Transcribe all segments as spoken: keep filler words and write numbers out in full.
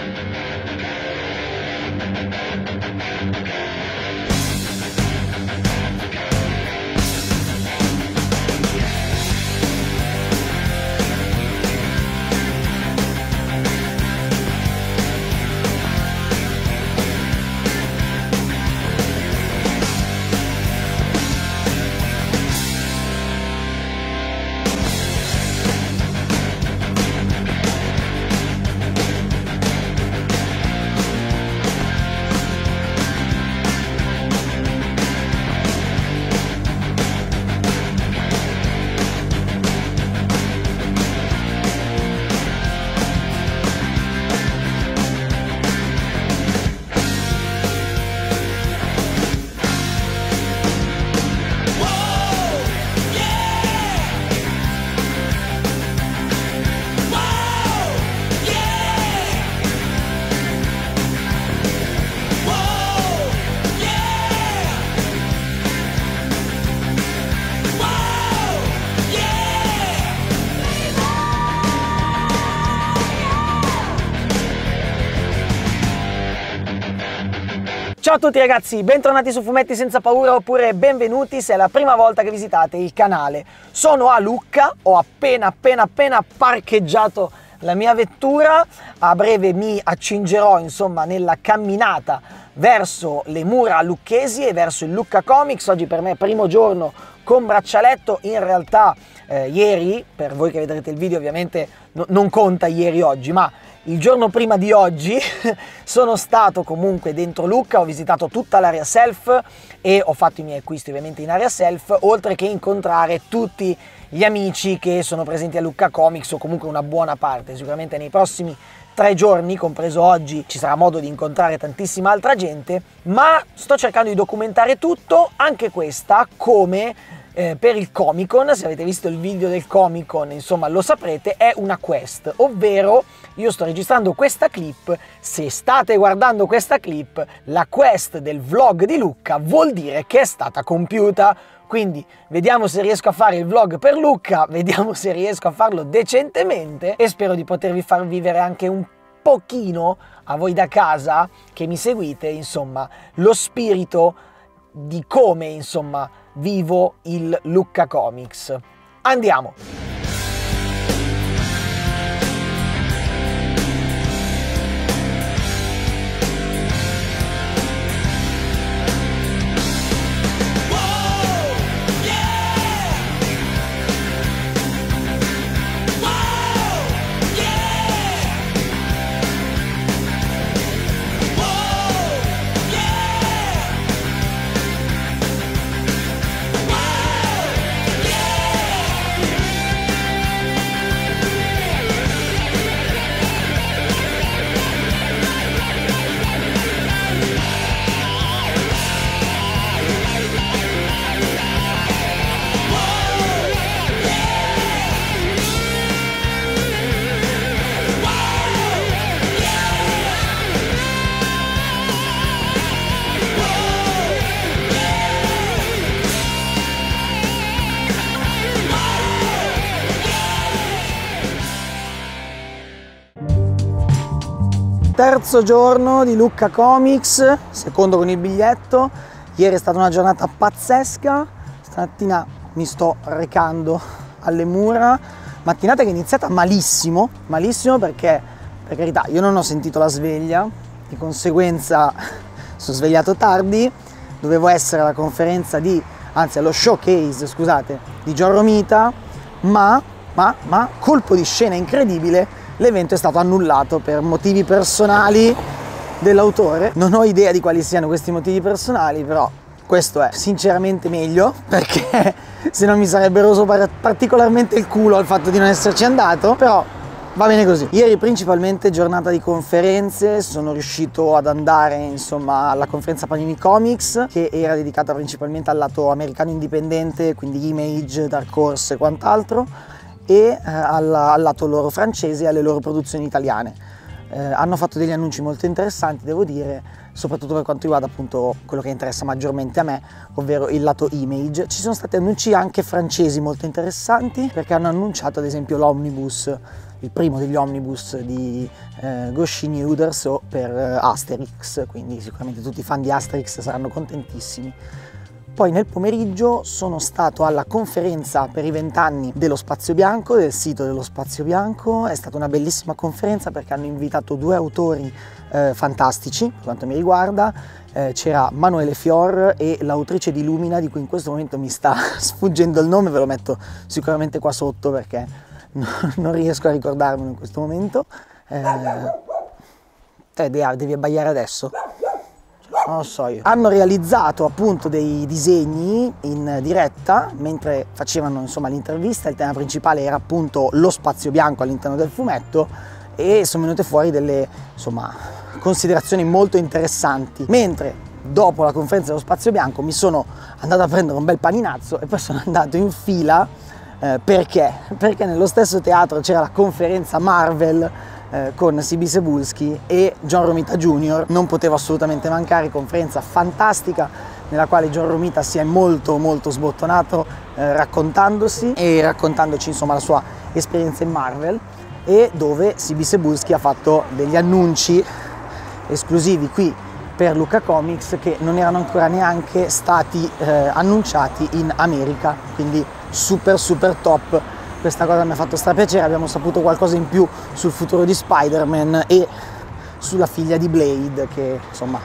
Ciao a tutti ragazzi, bentornati su Fumetti Senza Paura oppure benvenuti se è la prima volta che visitate il canale. Sono a Lucca, ho appena appena appena parcheggiato la mia vettura, a breve mi accingerò insomma nella camminata verso le mura lucchesi e verso il Lucca Comics. Oggi per me è primo giorno con braccialetto, in realtà eh, ieri, per voi che vedrete il video ovviamente no, non conta ieri oggi, ma il giorno prima di oggi sono stato comunque dentro Lucca, ho visitato tutta l'area self e ho fatto i miei acquisti ovviamente in area self, oltre che incontrare tutti gli amici che sono presenti a Lucca Comics, o comunque una buona parte. Sicuramente nei prossimi tre giorni, compreso oggi, ci sarà modo di incontrare tantissima altra gente, ma sto cercando di documentare tutto, anche questa, come eh, per il Comic Con. Se avete visto il video del Comic Con, insomma, lo saprete, è una quest, ovvero io sto registrando questa clip. Se state guardando questa clip, la quest del vlog di Lucca vuol dire che è stata compiuta. Quindi vediamo se riesco a fare il vlog per Lucca, vediamo se riesco a farlo decentemente e spero di potervi far vivere anche un pochino a voi da casa che mi seguite, insomma, lo spirito di come, insomma, vivo il Lucca Comics. Andiamo! Terzo giorno di Lucca Comics, secondo con il biglietto. Ieri è stata una giornata pazzesca, stamattina mi sto recando alle mura, mattinata che è iniziata malissimo, malissimo perché, per carità, io non ho sentito la sveglia, di conseguenza sono svegliato tardi, dovevo essere alla conferenza di, anzi allo showcase, scusate, di John Romita, ma, ma, ma, colpo di scena incredibile, l'evento è stato annullato per motivi personali dell'autore. Non ho idea di quali siano questi motivi personali, però questo è sinceramente meglio, perché se no mi sarebbe roso particolarmente il culo al fatto di non esserci andato, però va bene così. Ieri principalmente giornata di conferenze, sono riuscito ad andare insomma alla conferenza Panini Comics, che era dedicata principalmente al lato americano indipendente, quindi Image, Dark Horse e quant'altro, e eh, al, al lato loro francese e alle loro produzioni italiane. Eh, hanno fatto degli annunci molto interessanti, devo dire, soprattutto per quanto riguarda appunto quello che interessa maggiormente a me, ovvero il lato Image. Ci sono stati annunci anche francesi molto interessanti, perché hanno annunciato ad esempio l'Omnibus, il primo degli omnibus di eh, Goscinny Uders o per eh, Asterix, quindi sicuramente tutti i fan di Asterix saranno contentissimi. Poi nel pomeriggio sono stato alla conferenza per i vent'anni dello Spazio Bianco, del sito dello Spazio Bianco. È stata una bellissima conferenza perché hanno invitato due autori eh, fantastici, per quanto mi riguarda. Eh, c'era Manuele Fior e l'autrice di Lumina, di cui in questo momento mi sta sfuggendo il nome, ve lo metto sicuramente qua sotto perché non riesco a ricordarmelo in questo momento. Eh, te devi abbagliare adesso? Non lo so io. Hanno realizzato appunto dei disegni in diretta mentre facevano insomma l'intervista. Il tema principale era appunto lo spazio bianco all'interno del fumetto e sono venute fuori delle insomma considerazioni molto interessanti. Mentre dopo la conferenza dello spazio bianco mi sono andato a prendere un bel paninazzo e poi sono andato in fila eh, perché? Perché nello stesso teatro c'era la conferenza Marvel con C B Cebulski e John Romita Junior Non poteva assolutamente mancare, conferenza fantastica nella quale John Romita si è molto molto sbottonato eh, raccontandosi e raccontandoci insomma la sua esperienza in Marvel, e dove C B Cebulski ha fatto degli annunci esclusivi qui per Lucca Comics che non erano ancora neanche stati eh, annunciati in America, quindi super super top. Questa cosa mi ha fatto strapiacere, abbiamo saputo qualcosa in più sul futuro di Spider-Man e sulla figlia di Blade che insomma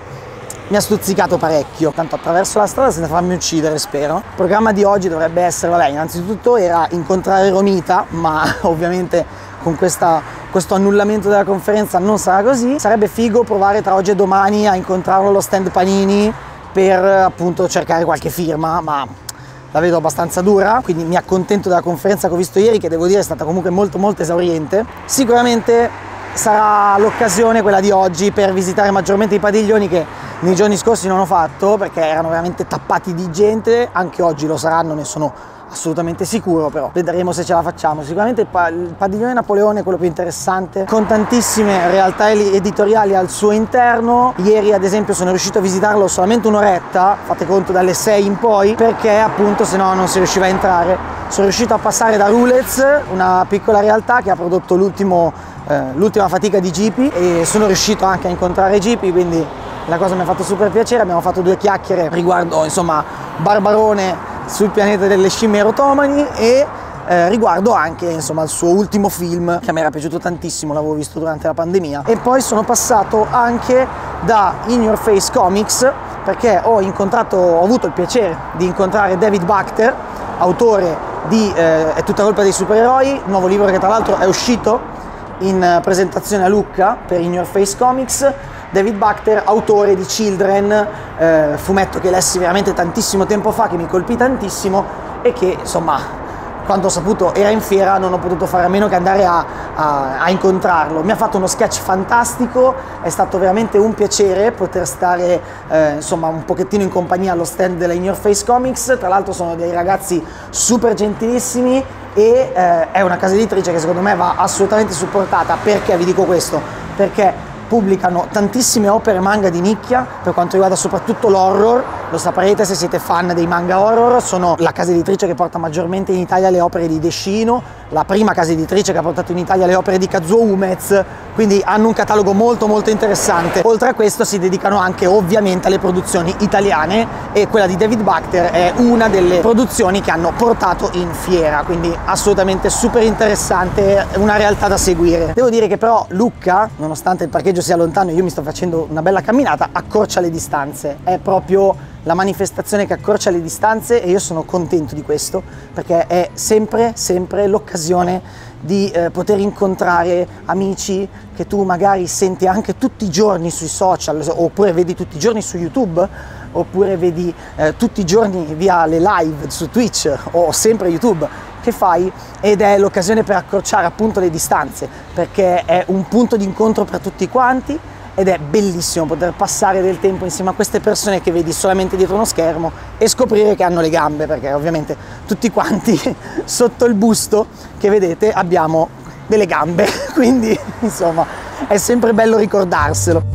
mi ha stuzzicato parecchio. Tanto attraverso la strada senza farmi uccidere, spero. Il programma di oggi dovrebbe essere, vabbè, innanzitutto era incontrare Romita, ma ovviamente con questa, questo annullamento della conferenza non sarà così. Sarebbe figo provare tra oggi e domani a incontrarlo allo stand Panini per appunto cercare qualche firma, ma la vedo abbastanza dura, quindi mi accontento della conferenza che ho visto ieri, che devo dire è stata comunque molto molto esauriente. Sicuramente sarà l'occasione quella di oggi per visitare maggiormente i padiglioni che nei giorni scorsi non ho fatto perché erano veramente tappati di gente. Anche oggi lo saranno, ne sono assolutamente sicuro, però vedremo se ce la facciamo. Sicuramente il, pa il padiglione Napoleone è quello più interessante, con tantissime realtà editoriali al suo interno. Ieri ad esempio sono riuscito a visitarlo solamente un'oretta, fate conto dalle sei in poi, perché appunto se no non si riusciva a entrare. Sono riuscito a passare da Rulez, una piccola realtà che ha prodotto l'ultimo eh, l'ultima fatica di Gipi, e sono riuscito anche a incontrare Gipi, quindi la cosa mi ha fatto super piacere. Abbiamo fatto due chiacchiere riguardo insomma Barbarone sul pianeta delle scimmie rotomani e eh, riguardo anche insomma il suo ultimo film che mi era piaciuto tantissimo, l'avevo visto durante la pandemia. E poi sono passato anche da In Your Face Comics perché ho incontrato, ho avuto il piacere di incontrare David Bakhter, autore di eh, È tutta colpa dei supereroi, nuovo libro che tra l'altro è uscito in presentazione a Lucca per In Your Face Comics. David Bakhter, autore di Children, eh, fumetto che lessi veramente tantissimo tempo fa, che mi colpì tantissimo e che insomma quando ho saputo era in fiera non ho potuto fare a meno che andare a, a, a incontrarlo. Mi ha fatto uno sketch fantastico, è stato veramente un piacere poter stare eh, insomma un pochettino in compagnia allo stand della In Your Face Comics. Tra l'altro sono dei ragazzi super gentilissimi e eh, è una casa editrice che secondo me va assolutamente supportata. Perché vi dico questo? Perché pubblicano tantissime opere manga di nicchia per quanto riguarda soprattutto l'horror. Lo saprete se siete fan dei manga horror, sono la casa editrice che porta maggiormente in Italia le opere di Descino, la prima casa editrice che ha portato in Italia le opere di Kazuo Umez, quindi hanno un catalogo molto molto interessante. Oltre a questo si dedicano anche ovviamente alle produzioni italiane e quella di David Bakhter è una delle produzioni che hanno portato in fiera, quindi assolutamente super interessante, una realtà da seguire. Devo dire che però Lucca, nonostante il parcheggio sia lontano e io mi sto facendo una bella camminata, accorcia le distanze, è proprio la manifestazione che accorcia le distanze e io sono contento di questo perché è sempre sempre l'occasione di eh, poter incontrare amici che tu magari senti anche tutti i giorni sui social, oppure vedi tutti i giorni su YouTube, oppure vedi eh, tutti i giorni via le live su Twitch o sempre YouTube che fai, ed è l'occasione per accorciare appunto le distanze, perché è un punto di incontro per tutti quanti ed è bellissimo poter passare del tempo insieme a queste persone che vedi solamente dietro uno schermo e scoprire che hanno le gambe, perché ovviamente tutti quanti sotto il busto che vedete abbiamo delle gambe, quindi insomma è sempre bello ricordarselo.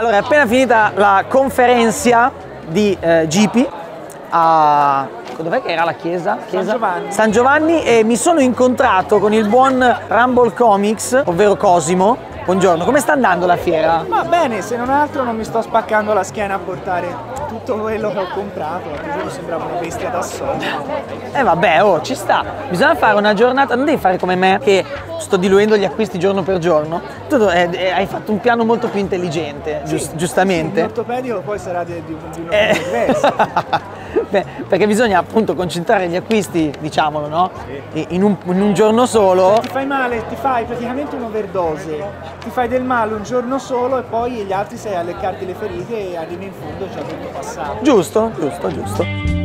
Allora, è appena finita la conferenza di eh, G P a... dov'è che era la chiesa? chiesa? San Giovanni. San Giovanni, e mi sono incontrato con il buon Rumble Comics, ovvero Cosimo. Buongiorno, come sta andando la fiera? Va bene, se non altro non mi sto spaccando la schiena a portare tutto quello che ho comprato, perché io sembrava una bestia da solo. Eh vabbè, oh, ci sta. Bisogna fare una giornata, non devi fare come me che sto diluendo gli acquisti giorno per giorno. Tu eh, eh, hai fatto un piano molto più intelligente, Sì, giust- giustamente. Sì, l'ortopedico poi sarà di, di, di una Eh. diversa. Beh, perché bisogna appunto concentrare gli acquisti, diciamolo, no? Sì. In, un, in un giorno solo. Se ti fai male, ti fai praticamente un'overdose, ti fai del male un giorno solo e poi gli altri sei a leccarti le ferite e arrivi in fondo e c'è tutto passato. Giusto, giusto, giusto.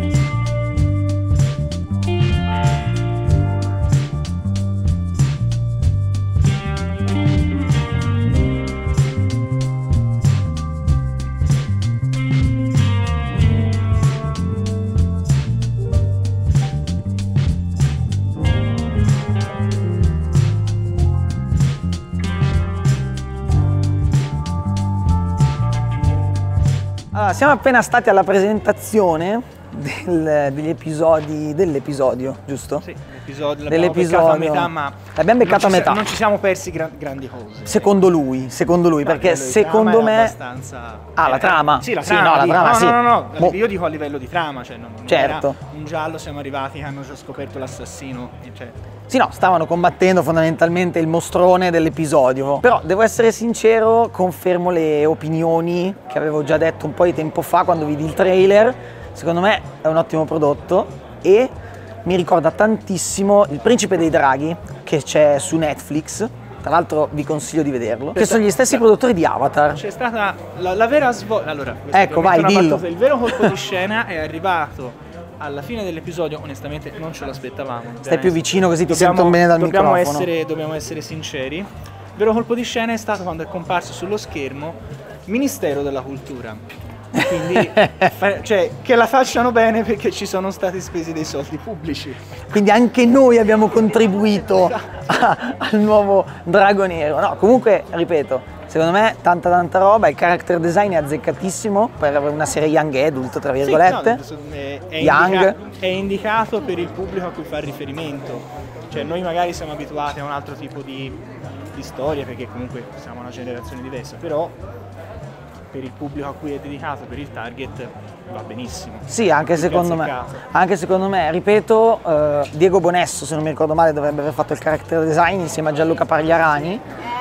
Allora, siamo appena stati alla presentazione del, degli episodi, dell'episodio, giusto? Sì, l'episodio l'abbiamo beccato a metà, ma l'abbiamo beccato a non ci, metà. non ci siamo persi gran, grandi cose. Secondo lui, secondo lui, No, perché livello di secondo trama me... era abbastanza... Ah, la trama? Sì, la Sì, trama. no, la dico. trama, no, sì. no, no, no, Mo- io dico a livello di trama, cioè non, non Certo. era un giallo, siamo arrivati che hanno già scoperto l'assassino, cioè... Sì, no, stavano combattendo fondamentalmente il mostrone dell'episodio. Però devo essere sincero, confermo le opinioni che avevo già detto un po' di tempo fa quando vidi il trailer. Secondo me è un ottimo prodotto e mi ricorda tantissimo Il Principe dei Draghi, che c'è su Netflix. Tra l'altro vi consiglio di vederlo. Che sono gli stessi produttori di Avatar. C'è stata la, la vera svolta. Allora, questa Ecco, è ovviamente vai, una dillo. battuta. Il vero colpo di scena è arrivato alla fine dell'episodio, onestamente non ce l'aspettavamo. Stai più vicino così ti Dobbiamo- sento bene dal dobbiamo microfono. Essere, dobbiamo essere sinceri. Il vero colpo di scena è stato quando è comparso sullo schermo Ministero della Cultura. Quindi, fa- cioè, che la facciano bene perché ci sono stati spesi dei soldi pubblici. Quindi anche noi abbiamo contribuito a- al nuovo Drago Nero. No, comunque, ripeto, secondo me tanta tanta roba, il character design è azzeccatissimo per una serie young adult, tra virgolette. Sì, no, è, è, Young. indica- è indicato per il pubblico a cui fa riferimento. Cioè, noi magari siamo abituati a un altro tipo di, di storia perché comunque siamo una generazione diversa, però per il pubblico a cui è dedicato, per il target, va benissimo. Sì, anche Più che secondo me, azzeccato. anche secondo me, ripeto, eh, Diego Bonesso, se non mi ricordo male, dovrebbe aver fatto il character design insieme a Gianluca Pagliarani.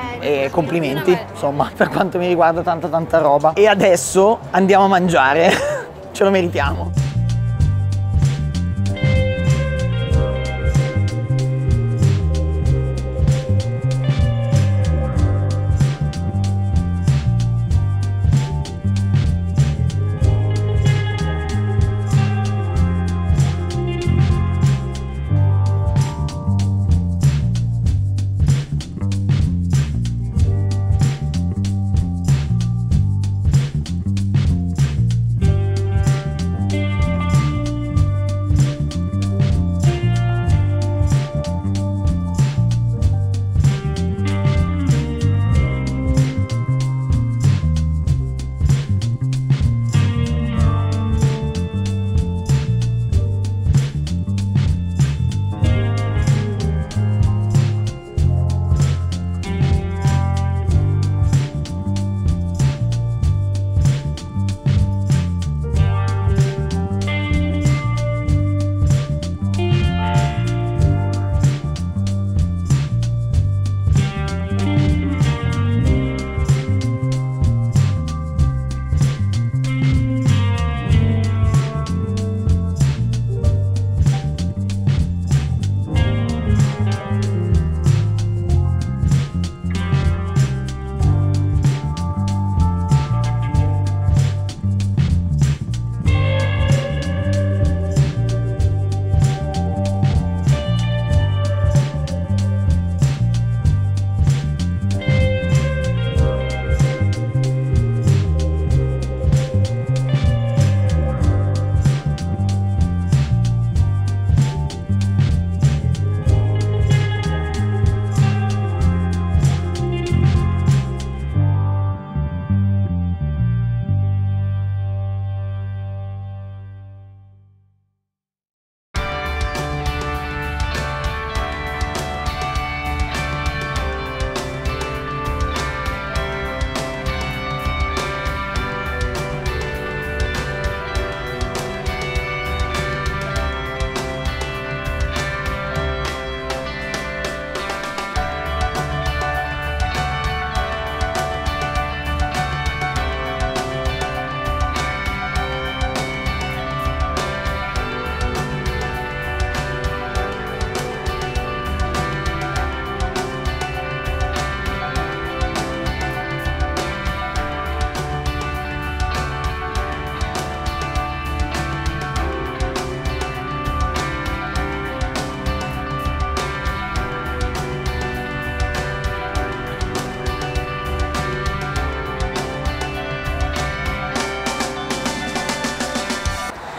E complimenti, insomma, per quanto mi riguarda tanta tanta roba. E adesso andiamo a mangiare, ce lo meritiamo.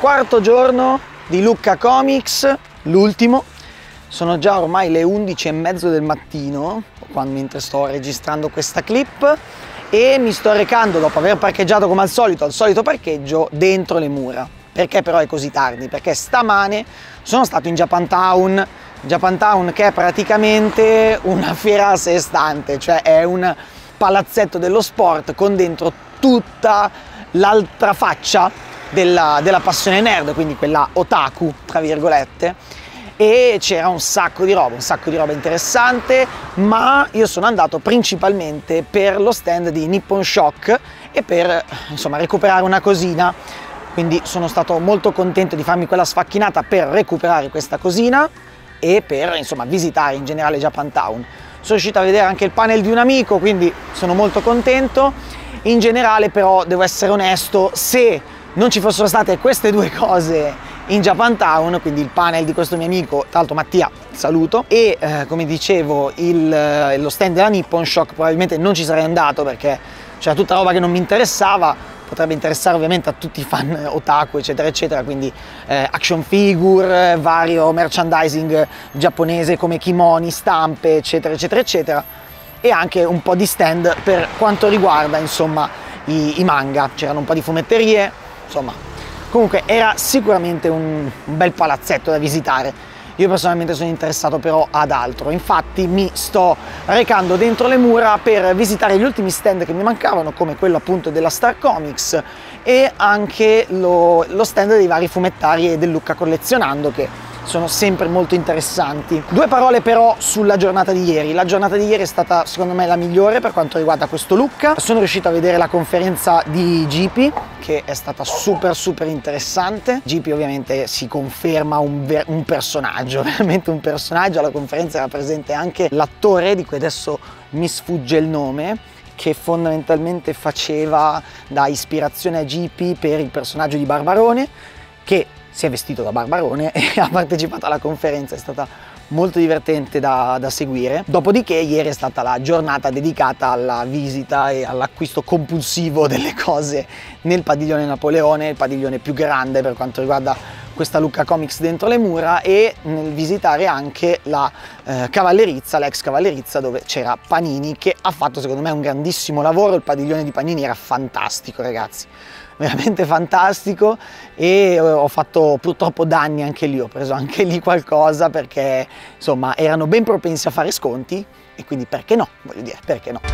quarto giorno di Lucca Comics, l'ultimo. Sono già ormai le undici e mezzo del mattino, quando, mentre sto registrando questa clip, e mi sto recando, dopo aver parcheggiato come al solito, al solito parcheggio, dentro le mura. Perché però è così tardi? Perché stamane sono stato in Japantown, Japantown che è praticamente una fiera a sé stante, cioè è un palazzetto dello sport con dentro tutta l'altra faccia della, della passione nerd, quindi quella otaku, tra virgolette, e c'era un sacco di roba, un sacco di roba interessante, ma io sono andato principalmente per lo stand di Nippon Shock e per, insomma, recuperare una cosina, quindi sono stato molto contento di farmi quella sfacchinata per recuperare questa cosina e per, insomma, visitare in generale Japantown. Sono riuscito a vedere anche il panel di un amico, quindi sono molto contento. In generale però, devo essere onesto, se non ci fossero state queste due cose in Japantown, quindi il panel di questo mio amico, tra l'altro Mattia, saluto, e eh, come dicevo il, lo stand della Nippon Shock, probabilmente non ci sarei andato perché c'era tutta roba che non mi interessava, potrebbe interessare ovviamente a tutti i fan otaku eccetera eccetera, quindi eh, action figure, vario merchandising giapponese come kimoni, stampe eccetera eccetera eccetera, e anche un po' di stand per quanto riguarda, insomma, i, i manga, c'erano un po' di fumetterie, insomma. Comunque era sicuramente un, un bel palazzetto da visitare. Io personalmente sono interessato però ad altro, infatti mi sto recando dentro le mura per visitare gli ultimi stand che mi mancavano, come quello appunto della Star Comics e anche lo, lo stand dei vari fumettari e del Lucca Collezionando, che sono sempre molto interessanti. Due parole però sulla giornata di ieri. La giornata di ieri è stata secondo me la migliore per quanto riguarda questo Lucca. Sono riuscito a vedere la conferenza di G P, che è stata super super interessante. G P ovviamente si conferma un, un personaggio, veramente un personaggio. Alla conferenza era presente anche l'attore di cui adesso mi sfugge il nome, che fondamentalmente faceva da ispirazione a G P per il personaggio di Barbarone, che si è vestito da Barbarone e ha partecipato alla conferenza. È stata molto divertente da, da seguire. Dopodiché ieri è stata la giornata dedicata alla visita e all'acquisto compulsivo delle cose nel padiglione Napoleone, il padiglione più grande per quanto riguarda questa Lucca Comics dentro le mura, e nel visitare anche la eh, Cavallerizza, l'ex Cavallerizza, dove c'era Panini, che ha fatto secondo me un grandissimo lavoro. Il padiglione di Panini era fantastico, ragazzi, veramente fantastico, e ho fatto purtroppo danni anche lì, ho preso anche lì qualcosa perché insomma erano ben propensi a fare sconti, e quindi perché no, voglio dire, perché no.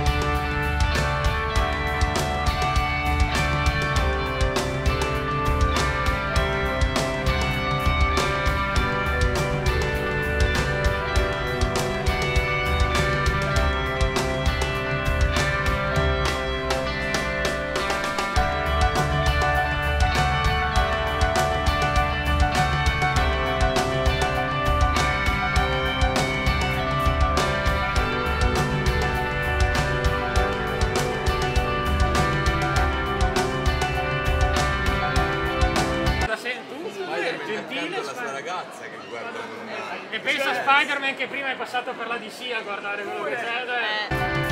E pensa a Spider-Man che prima è passato per la D C a guardare quello che c'è.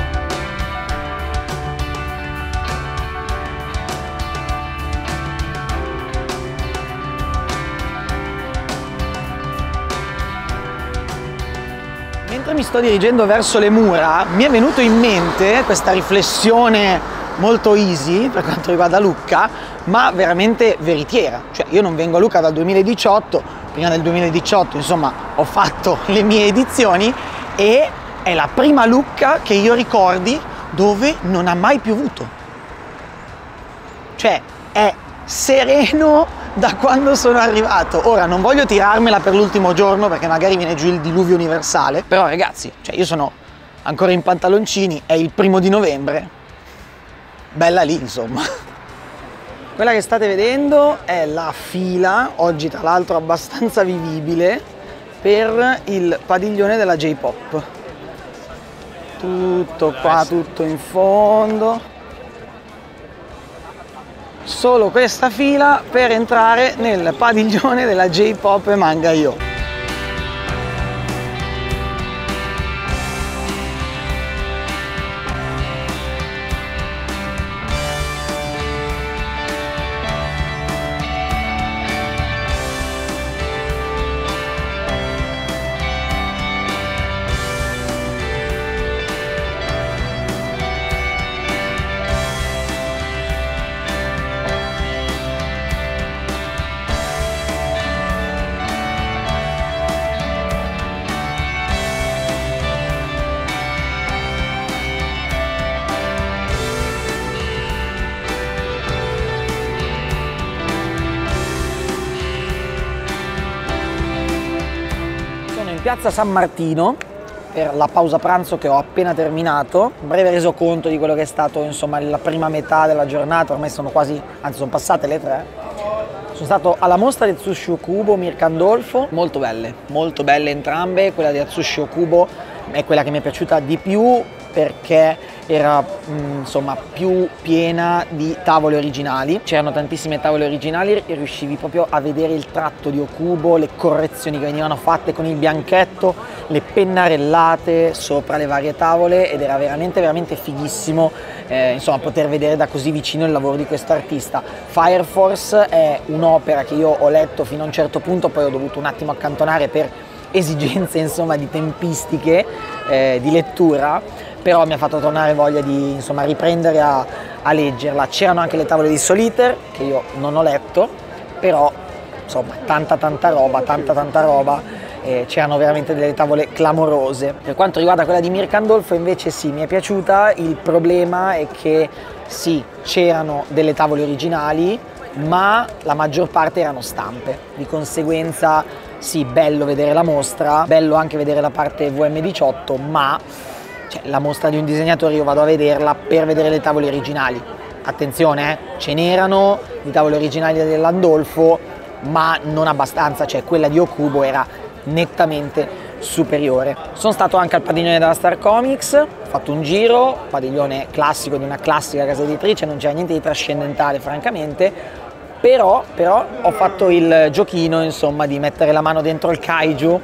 Mentre mi sto dirigendo verso le mura, mi è venuto in mente questa riflessione molto easy per quanto riguarda Lucca, ma veramente veritiera. Cioè, io non vengo a Lucca dal duemiladiciotto, prima del duemiladiciotto insomma ho fatto le mie edizioni, e è la prima Lucca che io ricordi dove non ha mai piovuto. Cioè è sereno da quando sono arrivato. Ora non voglio tirarmela per l'ultimo giorno perché magari viene giù il diluvio universale, però ragazzi, cioè io sono ancora in pantaloncini, è il primo di novembre, bella lì insomma. Quella che state vedendo è la fila, oggi tra l'altro abbastanza vivibile, per il padiglione della J-Pop. Tutto qua, tutto in fondo. Solo questa fila per entrare nel padiglione della J-Pop e Manga.io. piazza San Martino per la pausa pranzo che ho appena terminato, un breve resoconto di quello che è stato insomma la prima metà della giornata, ormai sono quasi, anzi sono passate le tre. Sono stato alla mostra di Atsushi Okubo Mirkandolfo, molto belle, molto belle entrambe. Quella di Atsushi Okubo è quella che mi è piaciuta di più perché era mh, insomma più piena di tavole originali, c'erano tantissime tavole originali e riuscivi proprio a vedere il tratto di Okubo, le correzioni che venivano fatte con il bianchetto, le pennarellate sopra le varie tavole, ed era veramente veramente fighissimo eh, insomma poter vedere da così vicino il lavoro di questo artista. Fire Force è un'opera che io ho letto fino a un certo punto, poi ho dovuto un attimo accantonare per esigenze insomma di tempistiche eh, di lettura, però mi ha fatto tornare voglia di insomma riprendere a, a leggerla. C'erano anche le tavole di Solitaire che io non ho letto, però insomma tanta tanta roba, tanta tanta roba, eh, c'erano veramente delle tavole clamorose. Per quanto riguarda quella di Mirkandolfo invece sì, mi è piaciuta. Il problema è che sì, c'erano delle tavole originali, ma la maggior parte erano stampe, di conseguenza sì, bello vedere la mostra, bello anche vedere la parte V M diciotto, ma cioè, la mostra di un disegnatore io vado a vederla per vedere le tavole originali. Attenzione, eh, ce n'erano di tavole originali dell'Andolfo, ma non abbastanza, cioè quella di Okubo era nettamente superiore. Sono stato anche al padiglione della Star Comics, ho fatto un giro, padiglione classico di una classica casa editrice, non c'era niente di trascendentale francamente. Però, però ho fatto il giochino insomma di mettere la mano dentro il kaiju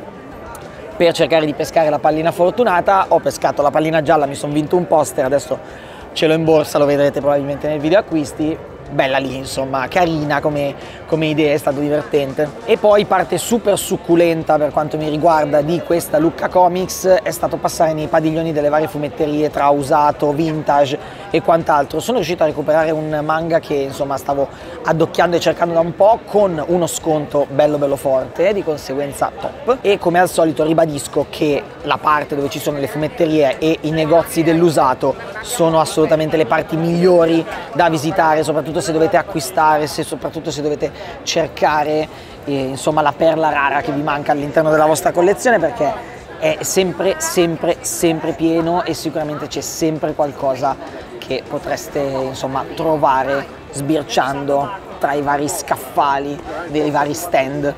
per cercare di pescare la pallina fortunata. Ho pescato la pallina gialla, mi sono vinto un poster, adesso ce l'ho in borsa, lo vedrete probabilmente nel video acquisti. Bella lì insomma, carina come, come idea, è stato divertente. E poi parte super succulenta per quanto mi riguarda di questa Lucca Comics è stato passare nei padiglioni delle varie fumetterie tra usato, vintage e quant'altro. Sono riuscito a recuperare un manga che insomma stavo addocchiando e cercando da un po', con uno sconto bello bello forte, di conseguenza top. E come al solito ribadisco che la parte dove ci sono le fumetterie e i negozi dell'usato sono assolutamente le parti migliori da visitare, soprattutto se dovete acquistare, se, soprattutto se dovete cercare eh, insomma la perla rara che vi manca all'interno della vostra collezione, perché è sempre sempre sempre pieno e sicuramente c'è sempre qualcosa che potreste insomma trovare sbirciando tra i vari scaffali dei vari stand.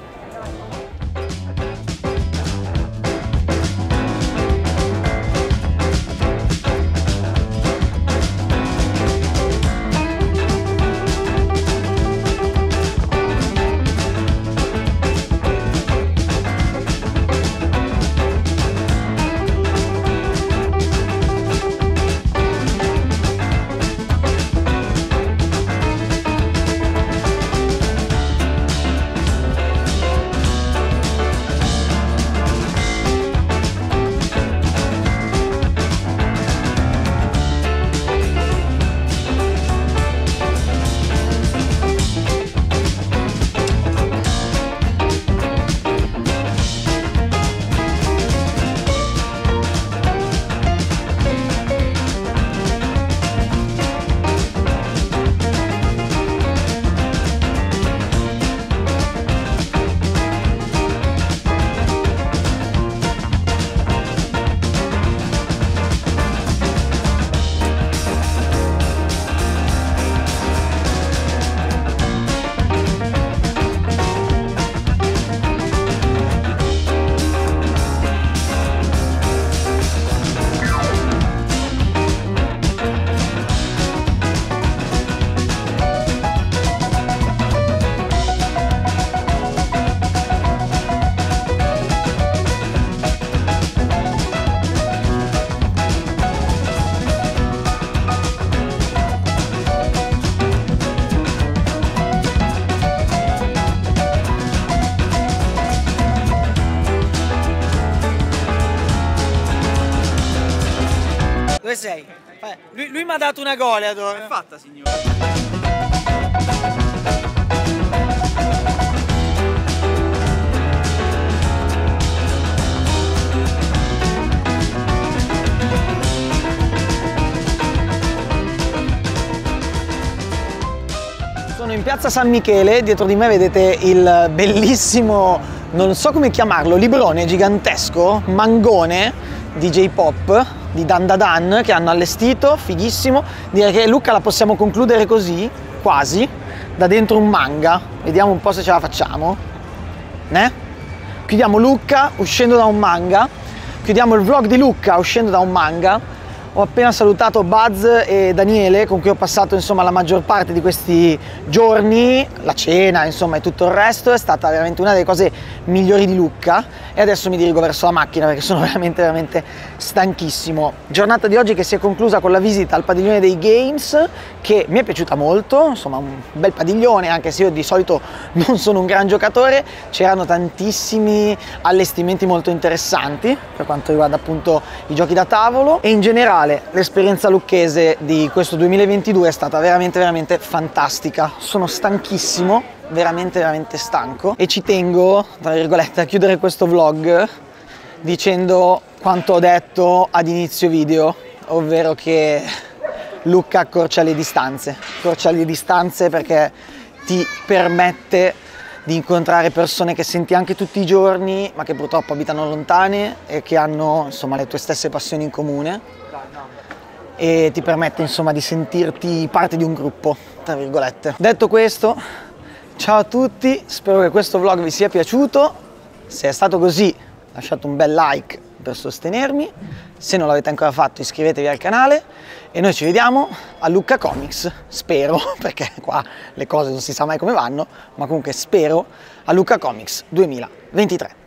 Dove sei? Lui, lui mi ha dato una goleador. È fatta, signore. Sono in piazza San Michele, dietro di me vedete il bellissimo non so come chiamarlo, librone gigantesco, mangone di J-pop, di Dan Da Dan, che hanno allestito, fighissimo. Direi che Lucca la possiamo concludere così, quasi, da dentro un manga. Vediamo un po' se ce la facciamo. Ne? Chiudiamo Lucca uscendo da un manga, chiudiamo il vlog di Lucca uscendo da un manga. Ho appena salutato Buzz e Daniele, con cui ho passato insomma la maggior parte di questi giorni, la cena insomma e tutto il resto. È stata veramente una delle cose migliori di Lucca e adesso mi dirigo verso la macchina perché sono veramente veramente stanchissimo. Giornata di oggi che si è conclusa con la visita al padiglione dei games, che mi è piaciuta molto, insomma un bel padiglione, anche se io di solito non sono un gran giocatore. C'erano tantissimi allestimenti molto interessanti per quanto riguarda appunto i giochi da tavolo, e in generale l'esperienza lucchese di questo duemilaventidue è stata veramente veramente fantastica. Sono stanchissimo, veramente veramente stanco, e ci tengo, tra virgolette, a chiudere questo vlog dicendo quanto ho detto ad inizio video, ovvero che Lucca accorcia le distanze, accorcia le distanze perché ti permette di incontrare persone che senti anche tutti i giorni, ma che purtroppo abitano lontane e che hanno insomma le tue stesse passioni in comune, e ti permette insomma di sentirti parte di un gruppo, tra virgolette. Detto questo, ciao a tutti, spero che questo vlog vi sia piaciuto. Se è stato così, lasciate un bel like per sostenermi, se non l'avete ancora fatto iscrivetevi al canale e noi ci vediamo a Lucca Comics, spero, perché qua le cose non si sa mai come vanno, ma comunque spero a Lucca Comics duemilaventitré.